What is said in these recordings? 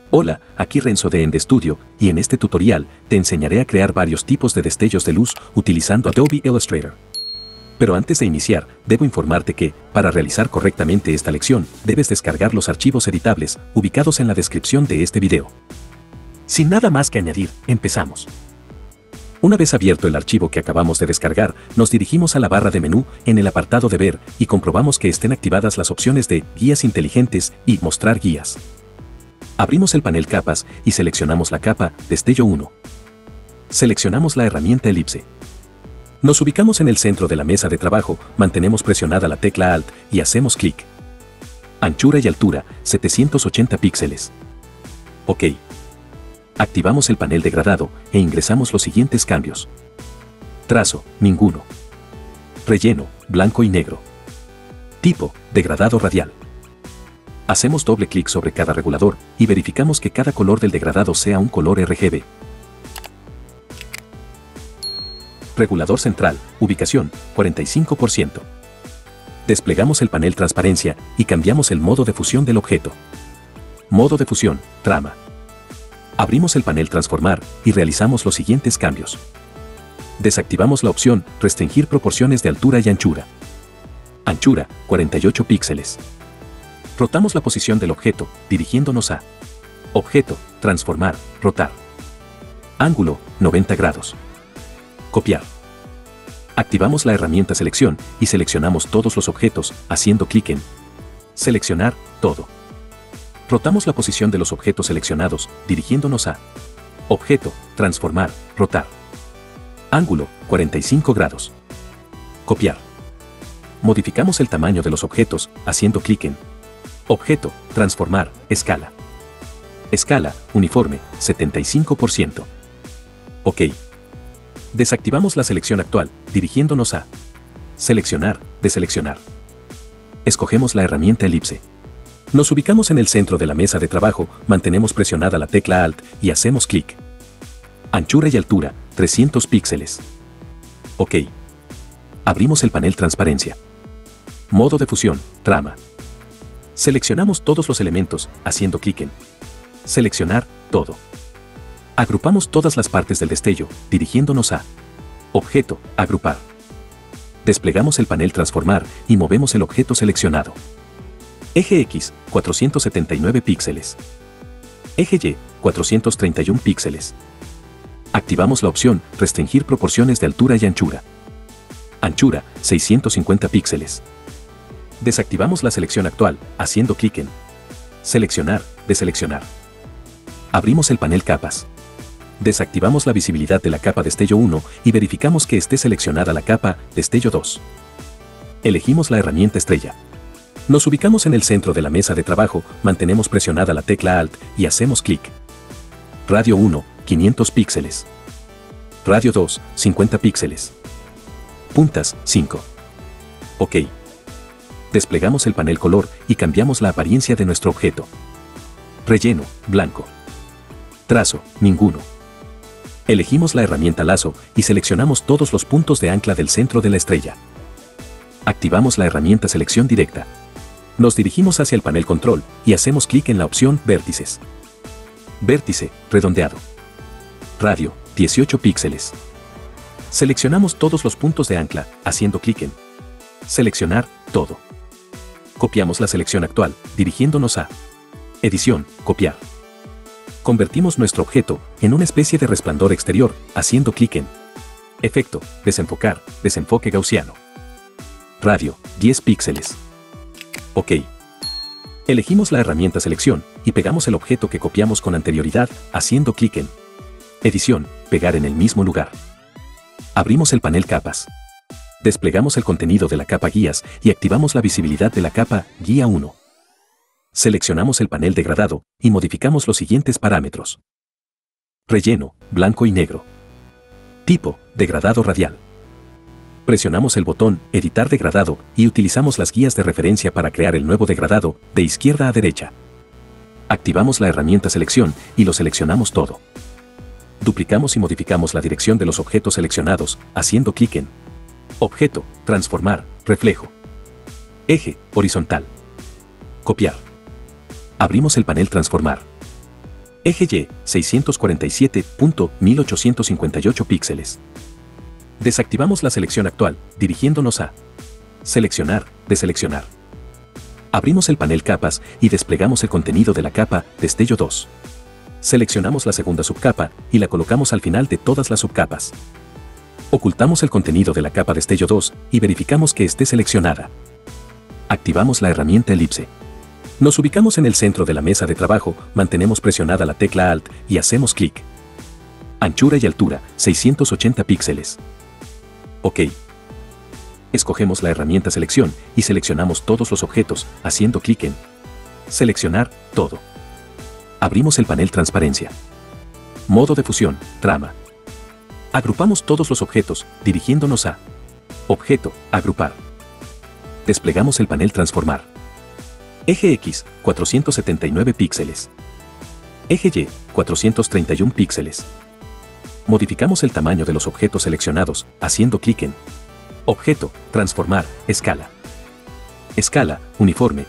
Hola, aquí Renzo de Ende Studio, y en este tutorial te enseñaré a crear varios tipos de destellos de luz utilizando Adobe Illustrator. Pero antes de iniciar, debo informarte que, para realizar correctamente esta lección, debes descargar los archivos editables ubicados en la descripción de este video. Sin nada más que añadir, empezamos. Una vez abierto el archivo que acabamos de descargar, nos dirigimos a la barra de menú en el apartado de Ver y comprobamos que estén activadas las opciones de Guías inteligentes y Mostrar guías. Abrimos el panel Capas y seleccionamos la capa Destello 1. Seleccionamos la herramienta Elipse. Nos ubicamos en el centro de la mesa de trabajo, mantenemos presionada la tecla Alt y hacemos clic. Anchura y altura, 780 píxeles. OK. Activamos el panel degradado e ingresamos los siguientes cambios. Trazo, ninguno. Relleno, blanco y negro. Tipo, degradado radial. Hacemos doble clic sobre cada regulador y verificamos que cada color del degradado sea un color RGB. Regulador central, ubicación, 45%. Desplegamos el panel transparencia y cambiamos el modo de fusión del objeto. Modo de fusión, trama. Abrimos el panel transformar y realizamos los siguientes cambios. Desactivamos la opción restringir proporciones de altura y anchura. Anchura, 48 píxeles. Rotamos la posición del objeto, dirigiéndonos a Objeto, transformar, rotar. Ángulo, 90 grados. Copiar. Activamos la herramienta Selección y seleccionamos todos los objetos, haciendo clic en Seleccionar, todo. Rotamos la posición de los objetos seleccionados, dirigiéndonos a Objeto, transformar, rotar. Ángulo, 45 grados. Copiar. Modificamos el tamaño de los objetos, haciendo clic en Objeto, transformar, escala. Escala, uniforme, 75%. OK. Desactivamos la selección actual, dirigiéndonos a Seleccionar, deseleccionar. Escogemos la herramienta Elipse. Nos ubicamos en el centro de la mesa de trabajo, mantenemos presionada la tecla Alt y hacemos clic. Anchura y altura, 300 píxeles. OK. Abrimos el panel transparencia. Modo de fusión, trama. Seleccionamos todos los elementos, haciendo clic en Seleccionar, todo. Agrupamos todas las partes del destello, dirigiéndonos a Objeto, agrupar. Desplegamos el panel transformar y movemos el objeto seleccionado. Eje X, 479 píxeles. Eje Y, 431 píxeles. Activamos la opción restringir proporciones de altura y anchura. Anchura, 650 píxeles. Desactivamos la selección actual, haciendo clic en Seleccionar, deseleccionar. Abrimos el panel Capas. Desactivamos la visibilidad de la capa Destello 1 y verificamos que esté seleccionada la capa Destello 2. Elegimos la herramienta Estrella. Nos ubicamos en el centro de la mesa de trabajo, mantenemos presionada la tecla Alt y hacemos clic. Radio 1, 500 píxeles. Radio 2, 50 píxeles. Puntas, 5. OK. Desplegamos el panel color y cambiamos la apariencia de nuestro objeto. Relleno, blanco. Trazo, ninguno. Elegimos la herramienta lazo y seleccionamos todos los puntos de ancla del centro de la estrella. Activamos la herramienta selección directa. Nos dirigimos hacia el panel control y hacemos clic en la opción vértices. Vértice, redondeado. Radio, 18 píxeles. Seleccionamos todos los puntos de ancla, haciendo clic en Seleccionar, todo. Copiamos la selección actual, dirigiéndonos a Edición, copiar. Convertimos nuestro objeto en una especie de resplandor exterior, haciendo clic en Efecto, desenfocar, desenfoque gaussiano. Radio, 10 píxeles. OK. Elegimos la herramienta Selección y pegamos el objeto que copiamos con anterioridad, haciendo clic en Edición, pegar en el mismo lugar. Abrimos el panel Capas. Desplegamos el contenido de la capa Guías y activamos la visibilidad de la capa Guía 1. Seleccionamos el panel degradado y modificamos los siguientes parámetros. Relleno, blanco y negro. Tipo, degradado radial. Presionamos el botón Editar degradado y utilizamos las guías de referencia para crear el nuevo degradado, de izquierda a derecha. Activamos la herramienta Selección y lo seleccionamos todo. Duplicamos y modificamos la dirección de los objetos seleccionados, haciendo clic en Objeto, transformar, reflejo. Eje, horizontal. Copiar. Abrimos el panel transformar. Eje Y, 647.1858 píxeles. Desactivamos la selección actual, dirigiéndonos a Seleccionar, deseleccionar. Abrimos el panel Capas y desplegamos el contenido de la capa Destello 2. Seleccionamos la segunda subcapa y la colocamos al final de todas las subcapas. Ocultamos el contenido de la capa Destello 2 y verificamos que esté seleccionada. Activamos la herramienta Elipse. Nos ubicamos en el centro de la mesa de trabajo, mantenemos presionada la tecla Alt y hacemos clic. Anchura y altura, 680 píxeles. OK. Escogemos la herramienta Selección y seleccionamos todos los objetos, haciendo clic en Seleccionar todo. Abrimos el panel Transparencia. Modo de fusión, trama. Agrupamos todos los objetos, dirigiéndonos a Objeto, agrupar. Desplegamos el panel Transformar. Eje X, 479 píxeles. Eje Y, 431 píxeles. Modificamos el tamaño de los objetos seleccionados, haciendo clic en Objeto, transformar, escala. Escala, uniforme,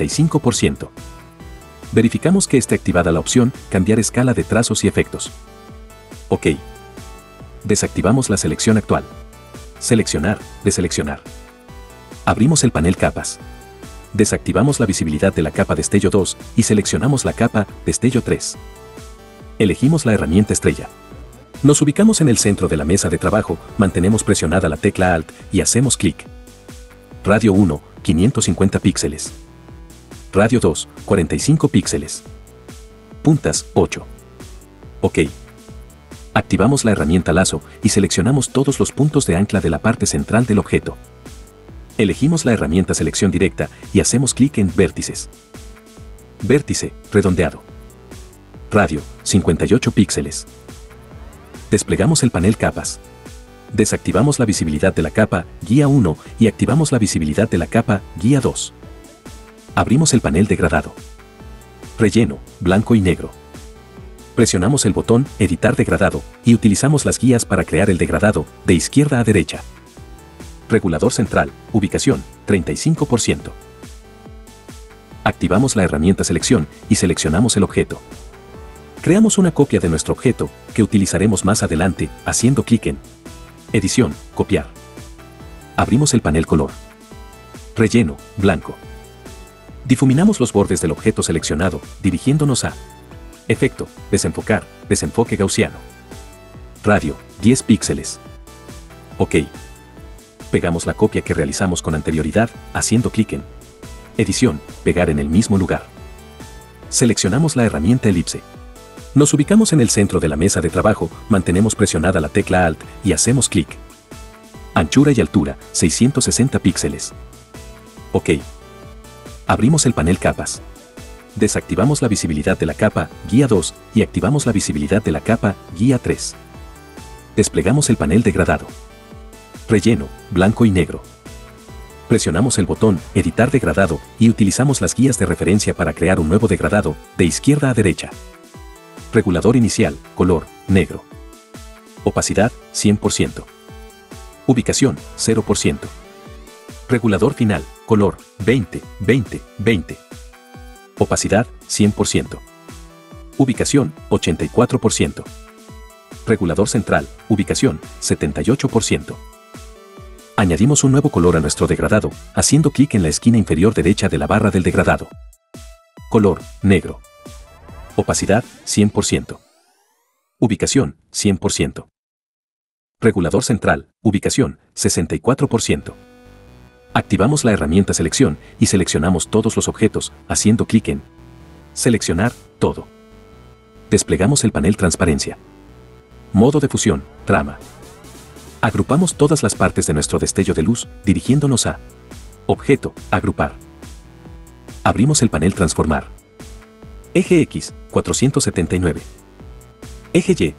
35%. Verificamos que esté activada la opción Cambiar escala de trazos y efectos. OK. Desactivamos la selección actual. Seleccionar, deseleccionar. Abrimos el panel Capas. Desactivamos la visibilidad de la capa Destello 2 y seleccionamos la capa Destello 3. Elegimos la herramienta Estrella. Nos ubicamos en el centro de la mesa de trabajo, mantenemos presionada la tecla Alt y hacemos clic. Radio 1, 550 píxeles. Radio 2, 45 píxeles. Puntas, 8. OK. Activamos la herramienta Lazo y seleccionamos todos los puntos de ancla de la parte central del objeto. Elegimos la herramienta Selección Directa y hacemos clic en Vértices. Vértice, redondeado. Radio, 58 píxeles. Desplegamos el panel Capas. Desactivamos la visibilidad de la capa Guía 1 y activamos la visibilidad de la capa Guía 2. Abrimos el panel Degradado. Relleno, blanco y negro. Presionamos el botón Editar degradado y utilizamos las guías para crear el degradado de izquierda a derecha. Regulador central, ubicación, 35%. Activamos la herramienta Selección y seleccionamos el objeto. Creamos una copia de nuestro objeto, que utilizaremos más adelante, haciendo clic en Edición, copiar. Abrimos el panel Color. Relleno, blanco. Difuminamos los bordes del objeto seleccionado, dirigiéndonos a Efecto, desenfocar, desenfoque gaussiano. Radio, 10 píxeles. OK. Pegamos la copia que realizamos con anterioridad, haciendo clic en Edición, pegar en el mismo lugar. Seleccionamos la herramienta Elipse. Nos ubicamos en el centro de la mesa de trabajo, mantenemos presionada la tecla Alt y hacemos clic. Anchura y altura, 660 píxeles. OK. Abrimos el panel Capas. Desactivamos la visibilidad de la capa Guía 2 y activamos la visibilidad de la capa Guía 3. Desplegamos el panel Degradado. Relleno, blanco y negro. Presionamos el botón Editar degradado y utilizamos las guías de referencia para crear un nuevo degradado, de izquierda a derecha. Regulador inicial, color, negro. Opacidad, 100%. Ubicación, 0%. Regulador final, color, 20, 20, 20. Opacidad, 100%. Ubicación, 84%. Regulador central, ubicación, 78%. Añadimos un nuevo color a nuestro degradado, haciendo clic en la esquina inferior derecha de la barra del degradado. Color, negro. Opacidad, 100%. Ubicación, 100%. Regulador central, ubicación, 64%. Activamos la herramienta Selección y seleccionamos todos los objetos, haciendo clic en Seleccionar todo. Desplegamos el panel Transparencia. Modo de fusión, trama. Agrupamos todas las partes de nuestro destello de luz, dirigiéndonos a Objeto, agrupar. Abrimos el panel Transformar. Eje X, 479. Eje Y,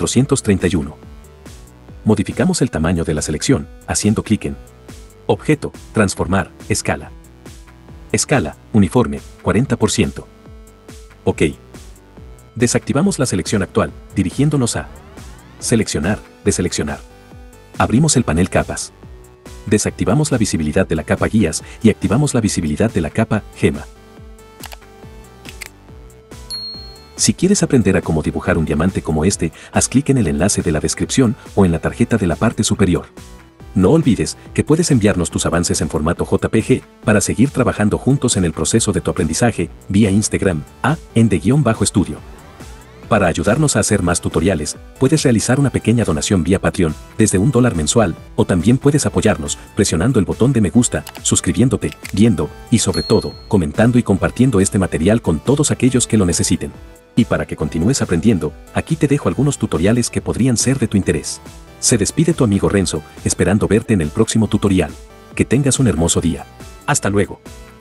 431. Modificamos el tamaño de la selección, haciendo clic en Objeto, transformar, escala. Escala, uniforme, 40%. OK. Desactivamos la selección actual, dirigiéndonos a Seleccionar, deseleccionar. Abrimos el panel Capas. Desactivamos la visibilidad de la capa Guías y activamos la visibilidad de la capa Gema. Si quieres aprender a cómo dibujar un diamante como este, haz clic en el enlace de la descripción o en la tarjeta de la parte superior. No olvides que puedes enviarnos tus avances en formato JPG para seguir trabajando juntos en el proceso de tu aprendizaje vía Instagram @ende_estudio. Para ayudarnos a hacer más tutoriales, puedes realizar una pequeña donación vía Patreon desde $1 mensual, o también puedes apoyarnos presionando el botón de me gusta, suscribiéndote, viendo y sobre todo, comentando y compartiendo este material con todos aquellos que lo necesiten. Y para que continúes aprendiendo, aquí te dejo algunos tutoriales que podrían ser de tu interés. Se despide tu amigo Renzo, esperando verte en el próximo tutorial. Que tengas un hermoso día. Hasta luego.